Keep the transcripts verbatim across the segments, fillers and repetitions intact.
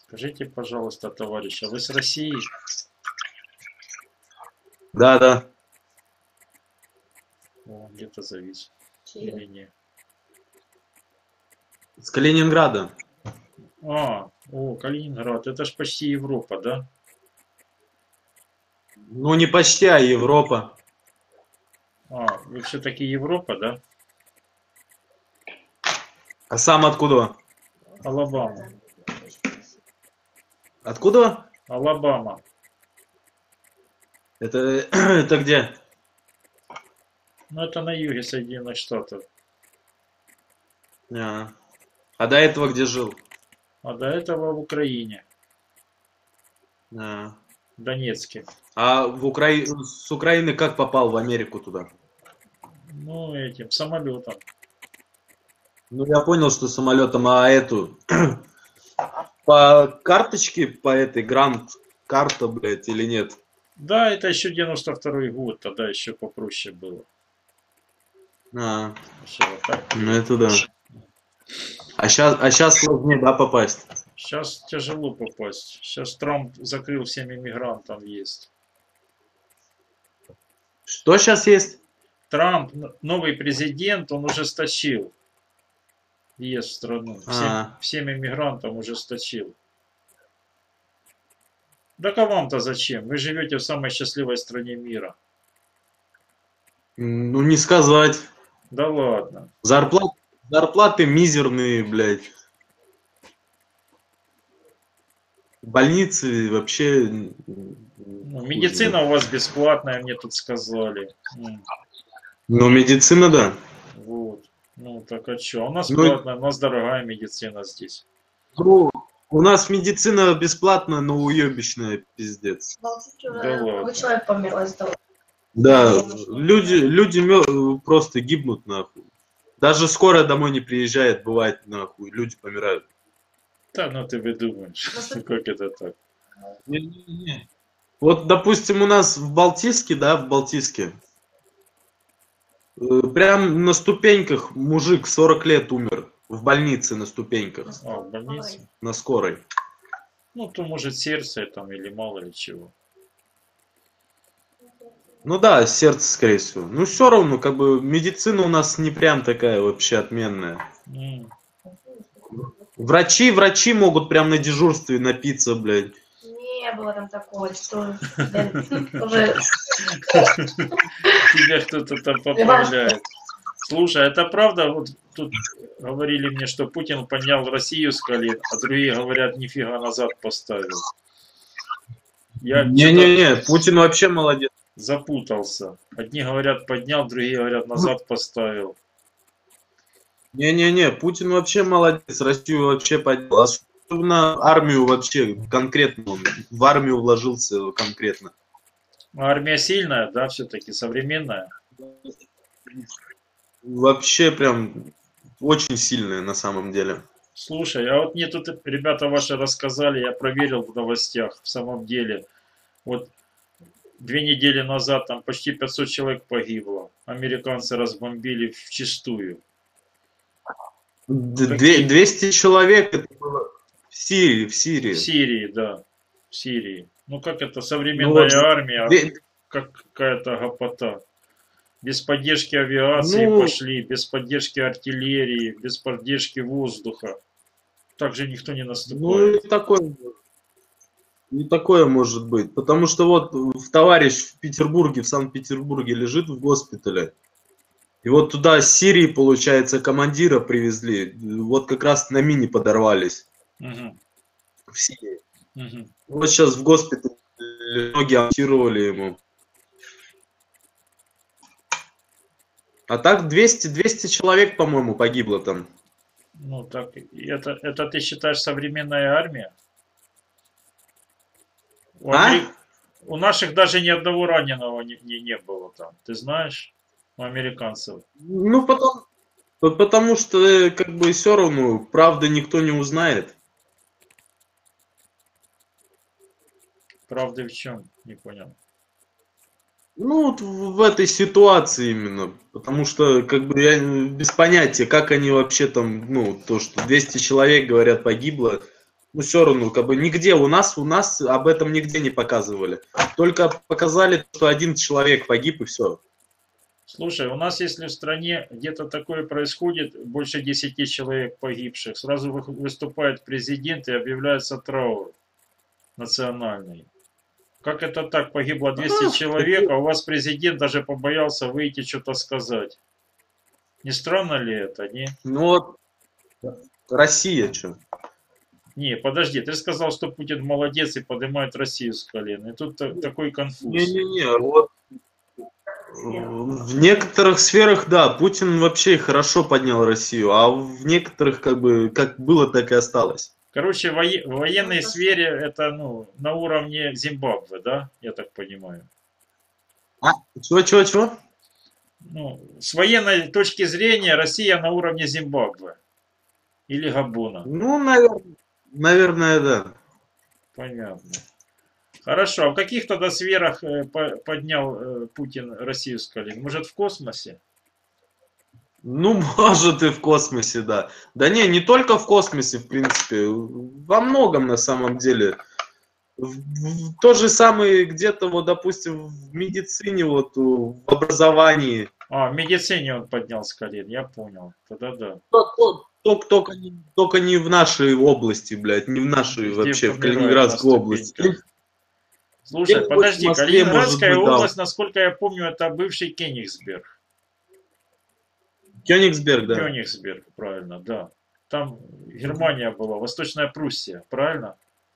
Скажите, пожалуйста, товарищ, а вы с России? Да, да. О, где-то завис. Или не? С Калининграда. А, о, Калининград, это ж почти Европа, да? Ну, не почти, а Европа. А, вы все-таки Европа, да? А сам откуда? Алабама. Откуда? Алабама. Это, это где? Ну, это на юге Соединенных Штатов. А, а до этого где жил? А до этого в Украине, А, в Донецке. а в Укра... с Украины как попал в Америку туда? Ну, этим, самолетом. Ну, я понял, что самолетом, а эту... По карточке, по этой, грант карта, блядь, или нет? Да, это еще девяносто второй год, тогда еще попроще было. А, Еще вот так. ну это да. А сейчас, а сейчас сложнее, да, попасть? Сейчас тяжело попасть. Сейчас Трамп закрыл всем иммигрантам въезд. Что сейчас есть? Трамп, новый президент, он ужесточил въезд в страну. Всем, А. всем иммигрантам ужесточил. Да а вам-то зачем? Вы живете в самой счастливой стране мира. Ну, не сказать. Да ладно. Зарплат, зарплаты мизерные, блядь. Больницы вообще... Ну, медицина у вас бесплатная, мне тут сказали. Ну, медицина, да. Вот. Ну, так а что? У нас Ну, платная, у нас дорогая медицина здесь. Ну, у нас медицина бесплатная, но уебищная, пиздец. Да ладно. Человек помер из-за того. Да, люди, люди мё- просто гибнут, нахуй. Даже скорая домой не приезжает, бывает, нахуй, люди помирают. Да, ну ты выдумаешь. Как это так? Не-не-не. Вот, допустим, у нас в Балтийске, да, в Балтийске, э, прям на ступеньках мужик сорок лет умер. В больнице на ступеньках, А, в больнице? на скорой. Ну, то может сердце там или мало ли чего. Ну да, сердце, скорее всего. Ну все равно, как бы, медицина у нас не прям такая вообще отменная. М. Врачи, врачи могут прям на дежурстве напиться, блядь. Не было там такого, что уже... Тебя кто-то там поправляет. Слушай, это правда? Вот тут говорили мне, что Путин поднял Россию с колен, а другие говорят, нифига назад поставил. Я что-то Не-не-не, Путин вообще молодец. запутался. Одни говорят поднял, другие говорят назад поставил. Не-не-не, Путин вообще молодец, Россию вообще поднял. Особенно армию вообще конкретно, он в армию вложился конкретно. Армия сильная, да, все-таки современная. Вообще прям очень сильная на самом деле. Слушай, а вот мне тут ребята ваши рассказали, я проверил в новостях, в самом деле. Вот две недели назад там почти пятьсот человек погибло. Американцы разбомбили вчистую. Две- двести человек это было в Сирии, в Сирии. В Сирии, да. В Сирии. Ну как это, Ну современная вот, армия, две- как какая-то гопота. Без поддержки авиации ну, пошли, без поддержки артиллерии, без поддержки воздуха. Так же никто не ну наступает. и такое, и такое может быть. Потому что вот в товарищ в Петербурге, в Санкт-Петербурге лежит в госпитале. И вот туда с Сирии, получается, командира привезли. Вот как раз на мине подорвались Мгм, в Сирии. мгм. Вот сейчас в госпитале ноги ампутировали ему. А так двести, двести человек, по-моему, погибло там. Ну так, и это, это ты считаешь современная армия? У, А? амери- у наших даже ни одного раненого не, не, не было там. Ты знаешь? У американцев. Ну, потом, потому что, э, как бы, все равно, правда никто не узнает. Правда в чем? Не понял. Ну, вот в в этой ситуации именно. Потому что, как бы, я э, без понятия, как они вообще там, ну, то, что двести человек, говорят, погибло. Ну, все равно, как бы нигде у нас, у нас об этом нигде не показывали. Только показали, что один человек погиб и все. Слушай, у нас если в стране где-то такое происходит, больше десяти человек погибших, сразу вы- выступает президент и объявляется траур национальный. Как это так? Погибло двести человек, а у вас президент даже побоялся выйти что-то сказать. Не странно ли это, не? Ну вот, Россия что? Не, подожди, ты сказал, что Путин молодец и поднимает Россию с колен. И тут та- такой конфуз. Не-не-не, вот в некоторых сферах, да, Путин вообще хорошо поднял Россию, а в некоторых, как бы, как было, так и осталось. Короче, вое- в военной сфере это ну, на уровне Зимбабве, да? Я так понимаю. А? Чего, чего, чего? Ну, с военной точки зрения Россия на уровне Зимбабве. Или Габона. Ну, наверное, наверное, да. Понятно. Хорошо, а в каких тогда сферах э, по- поднял э, Путин Россию с колен? Может, в космосе? Ну, может, и в космосе, да. Да не, не только в космосе, в принципе, во многом на самом деле. В- в- То же самое где-то, вот, допустим, в медицине, вот, в образовании. А, в медицине он поднял с колен, я понял. Тогда да. То- то- Только, только, не- только не в нашей области, блядь, не в нашей Везде вообще, в помирают Калининградской на области. ступеньках. Слушай, Где-нибудь в подожди, Москве, Калининградская может быть, да. область, насколько я помню, это бывший Кенигсберг. Кёнигсберг, да. Кёнигсберг, правильно, да. Там Германия была, Восточная Пруссия, правильно?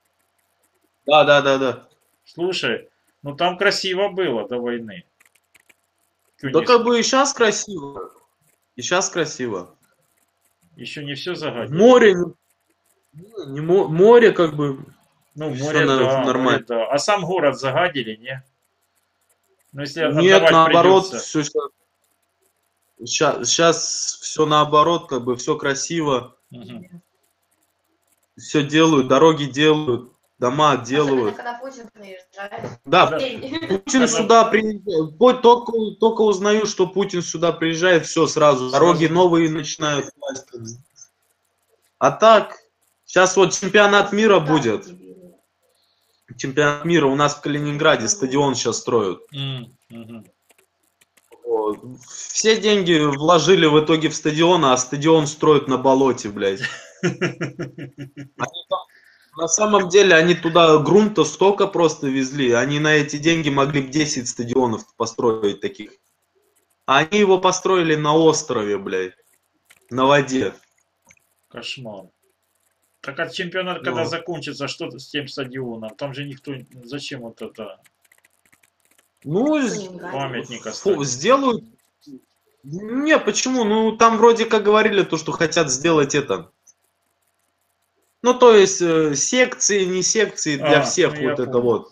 Да, да, да, да. Слушай, ну там красиво было до войны. Да Кёнигсберг. как бы и сейчас красиво. И сейчас красиво. Еще не все загадили. Море, не, не мо- море как бы. Ну, всё море, на- да, нормально. море, да. А сам город загадили, не? Ну, если Нет, отдавать наоборот, придется. все сейчас, сейчас все наоборот, как бы все красиво, Мгм. все делают, дороги делают, дома делают. Особенно, когда Путин приезжает. Да, Да. Путин Когда- сюда приезжает. По- Только, только узнаю, что Путин сюда приезжает, все сразу. Дороги Сразу. новые начинают класть. А так, сейчас вот чемпионат мира будет. Чемпионат мира у нас в Калининграде, стадион сейчас строят. М, мгм. Вот. Все деньги вложили в итоге в стадион, а стадион строят на болоте, блядь. Они там- на самом деле они туда грунта столько просто везли, они на эти деньги могли бы десять стадионов построить таких. А они его построили на острове, блядь, на воде. Кошмар. Так а чемпионат когда Ну. закончится, что с тем стадионом? Там же никто... Зачем вот это? Ну, с- Памятник фу, оставить. сделают. Не, почему? Ну, там вроде как говорили то, что хотят сделать это. Ну, то есть, э, секции, не секции, для А, всех ну, я вот это понял. вот.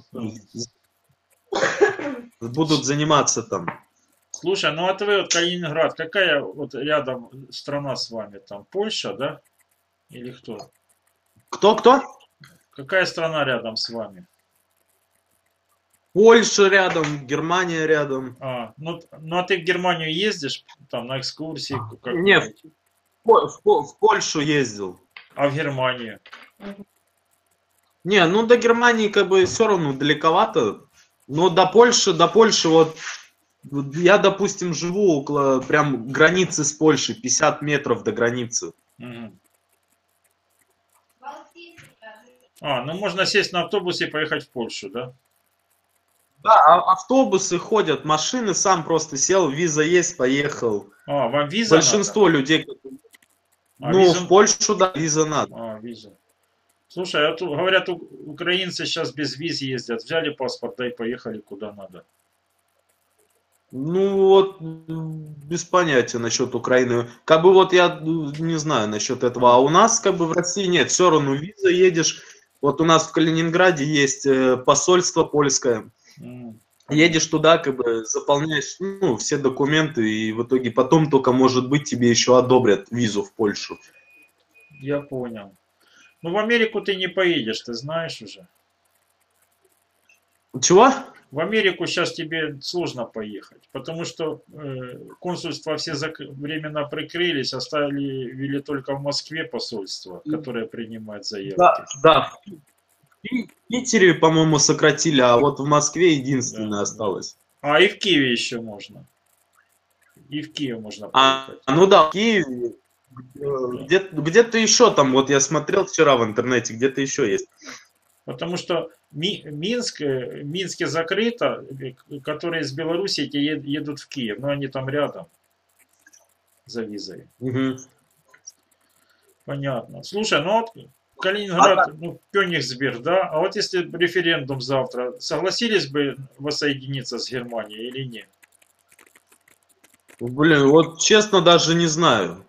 Да. Будут заниматься там. Слушай, ну а ты вот Калининград, какая вот рядом страна с вами там? Польша, да? Или кто? Кто-кто? Какая страна рядом с вами? Польша рядом, Германия рядом. А, ну, ну а ты в Германию ездишь там на экскурсии? Как- Не, в, По- в По- в Польшу ездил. А в Германию? Не, ну до Германии как бы все равно далековато. Но до Польши, до Польши вот, вот я, допустим, живу около прям границы с Польшей, пятьдесят метров до границы. Мгм. А, ну можно сесть на автобус и поехать в Польшу, да? Да, а- автобусы ходят, машины, сам просто сел, виза есть, поехал. А, вам виза Большинство людей, как бы, А, ну, виза- в Польшу, да, виза надо. надо? А, виза. Слушай, а тут, говорят, у- украинцы сейчас без виз ездят. Взяли паспорт, да и поехали куда надо. Ну вот, м, без понятия насчет Украины. Как бы вот я м, не знаю насчет этого. А у нас как бы в России нет. Все равно виза едешь. Вот у нас в Калининграде есть э, посольство польское. М. Едешь туда, как бы заполняешь ну, все документы, и в итоге потом только, может быть, тебе еще одобрят визу в Польшу. Я понял. Ну, в Америку ты не поедешь, ты знаешь уже. Чего? В Америку сейчас тебе сложно поехать, потому что э, консульства все зак... временно прикрылись, оставили вели только в Москве посольство, которое принимает заявки. Да, да. В Питере, по-моему, сократили, а вот в Москве единственное Да, осталось. А и в Киеве еще можно. И в Киев можно А, поехать. ну да, в Киеве. Где-то, где-то еще там, вот я смотрел вчера в интернете, где-то еще есть. Потому что Ми- Минск, э, Минске закрыто, э, которые из Беларуси те ед- едут в Киев, но они там рядом за визой. Мгм. Понятно. Слушай, ну вот Калининград, ну, Кёнигсберг, да? А вот если референдум завтра, согласились бы воссоединиться с Германией или нет? Блин, вот честно даже не знаю.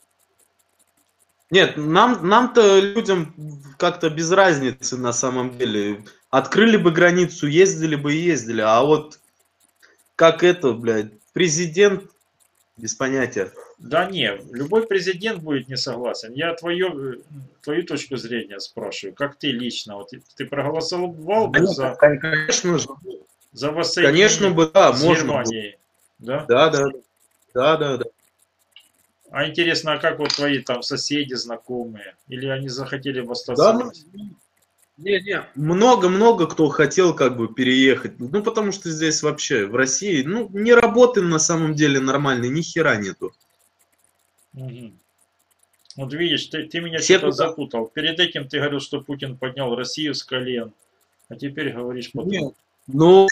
Нет, нам, нам-то людям как-то без разницы на самом деле. Открыли бы границу, ездили бы и ездили. А вот как это, блядь, президент, без понятия. Да не, любой президент будет не согласен. Я твою, твою точку зрения спрашиваю, как ты лично, вот ты проголосовал бы Да за, нет, конечно же, за воссоединение конечно бы, да, с можно было. Германией, да? Да, да, да, да, да. А интересно, а как вот твои там соседи, знакомые? Или они захотели бы остаться Да, в ну, России? не, не, много-много кто хотел как бы переехать. Ну, потому что здесь вообще в России, ну, не работы на самом деле нормальной, ни хера нету. Мгм. Вот видишь, ты, ты меня Все что-то туда... запутал. Перед этим ты говорил, что Путин поднял Россию с колен, а теперь говоришь потом. Нет, ну,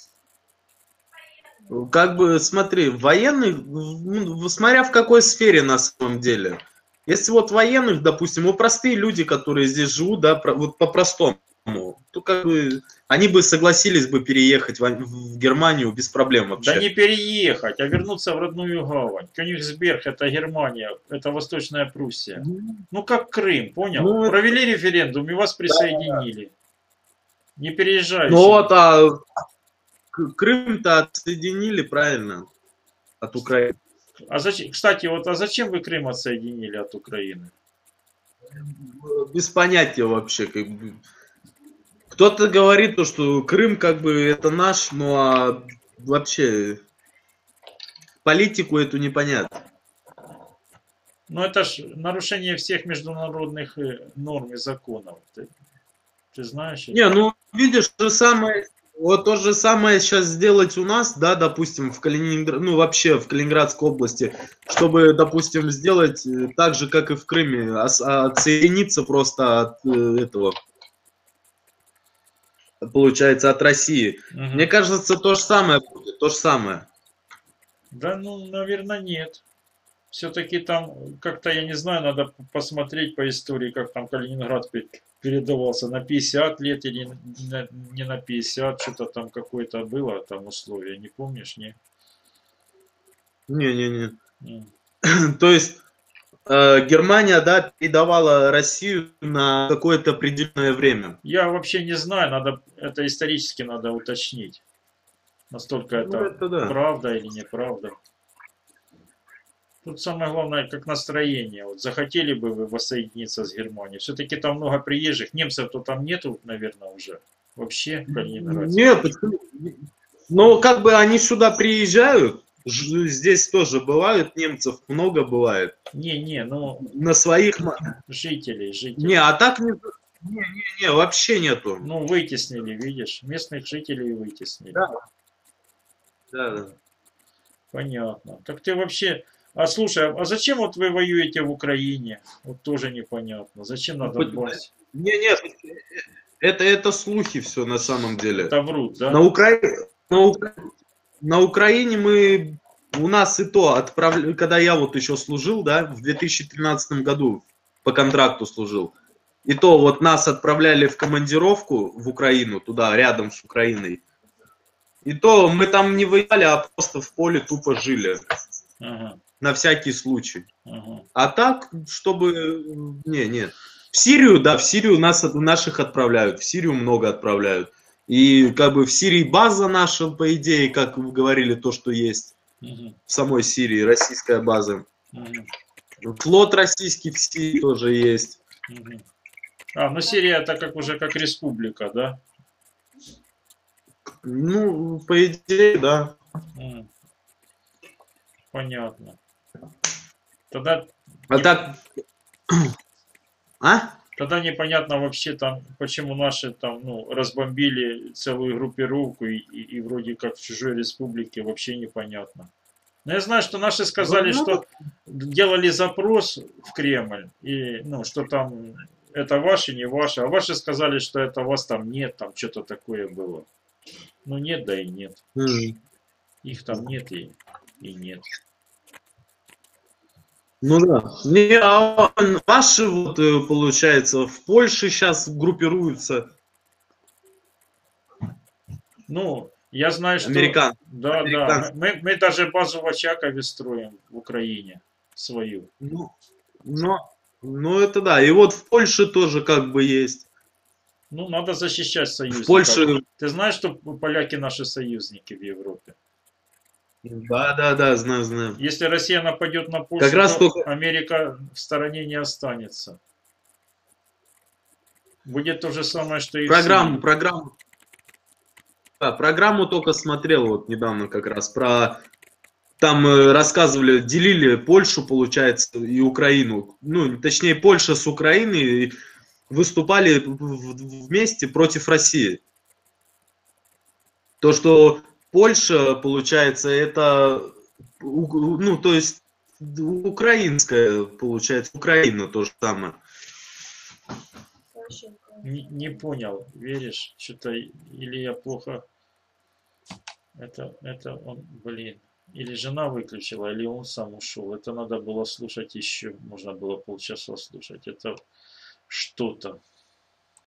как бы, смотри, военных, ну, смотря в какой сфере на самом деле. Если вот военных, допустим, вот простые люди, которые здесь живут, да, про- вот по-простому, то как бы они бы согласились бы переехать в, в Германию без проблем вообще. Да не переехать, а вернуться в родную гавань. Кёнигсберг это Германия, это Восточная Пруссия. Ну как Крым, понял? Ну, это- Провели референдум и вас присоединили. Не переезжайте. Ну вот, а К- Крым-то отсоединили, правильно, от Украины. А зачем, кстати, вот а зачем вы Крым отсоединили от Украины? Без понятия вообще, как бы. Кто-то говорит, то, что Крым как бы это наш, ну а вообще политику эту непонятно. Ну это ж нарушение всех международных э, норм и законов. Ты, ты знаешь? это? Не, ну видишь, то же самое, вот то же самое сейчас сделать у нас, да, допустим, в Калининграде, ну вообще в Калининградской области, чтобы, допустим, сделать э, так же, как и в Крыме, ос- отсоединиться просто от э, этого, получается, от России. Мгм. Мне кажется, то же самое будет, то же самое. Да, ну, наверное, нет. Все-таки там как-то, я не знаю, надо посмотреть по истории, как там Калининград пе- передавался на пятьдесят лет или на- не на пятьдесят, что-то там какое-то было там условие, не помнишь, не? Не-не-не. М. То есть э, Германия, да, передавала Россию на какое-то определенное время. Я вообще не знаю, надо, это исторически надо уточнить, настолько Ну, это это да. правда или неправда. Тут самое главное, как настроение. Вот захотели бы вы воссоединиться с Германией? Все-таки там много приезжих. Немцев-то там нету, наверное, уже. Вообще в Калининграде. Нет, почему? Но как бы они сюда приезжают, ж- здесь тоже бывают, немцев много бывает. Не-не, ну, На своих... ма- жителей, жителей. Не, а так не... Не-не-не, вообще нету. Ну, вытеснили, видишь, местных жителей вытеснили. Да. Да, да. Понятно. Так ты вообще... А слушай, а зачем вот вы воюете в Украине? Вот тоже непонятно. Зачем на Ну, Донбассе? Не, нет, это, это слухи все на самом деле. Это врут, да? На, Укра... на, Укра... на Украине мы, у нас и то, отправля... когда я вот еще служил, да, в две тысячи тринадцатом году по контракту служил, и то вот нас отправляли в командировку в Украину, туда, рядом с Украиной. И то мы там не воевали, а просто в поле тупо жили. Ага, На всякий случай. ага. А так, чтобы... Не, нет. В Сирию, да, в Сирию нас, наших отправляют. В Сирию много отправляют. И как бы в Сирии база наша, по идее, как вы говорили, то, что есть. Мгм, В самой Сирии, российская база. мгм, Флот российский в Сирии тоже есть. мгм. А, ну Сирия это как уже как республика, да? Ну, по идее, да. М, Понятно. Тогда, А не- так... А? тогда непонятно вообще там, почему наши там, ну, разбомбили целую группировку и, и, и вроде как в чужой республике, вообще непонятно. Но я знаю, что наши сказали, Ну, что делали запрос в Кремль, и, ну, что там это ваши, не ваши, а ваши сказали, что это вас там нет, там что-то такое было. Ну, нет, да и нет. м. Их там нет и, и нет. Ну да. Не, а наши вот, э, получается, в Польше сейчас группируются. Ну, я знаю, что... Американ. Да, да. Американцы. Мы, мы даже базу в Очакове строим в Украине свою. Ну, но, ну это да. И вот в Польше тоже как бы есть. Ну, надо защищать В союзников. Польше... Ты знаешь, что поляки наши союзники в Европе? Да, да, да, знаю, знаю. Если Россия нападет на Польшу, Как раз то только... Америка в стороне не останется. Будет то же самое, что и в Программу, Сирии. программу. Да, программу только смотрел вот недавно как раз про... Там э, рассказывали, делили Польшу, получается, и Украину. Ну, точнее, Польша с Украиной выступали в- в- вместе против России. То, что Польша, получается, это, у- ну, то есть, украинская, получается, Украина то же самое. Вообще, Не, не понял, веришь? Что-то или я плохо... Это, это он, блин. Или жена выключила, или он сам ушел. Это надо было слушать еще. Можно было полчаса слушать. Это что-то.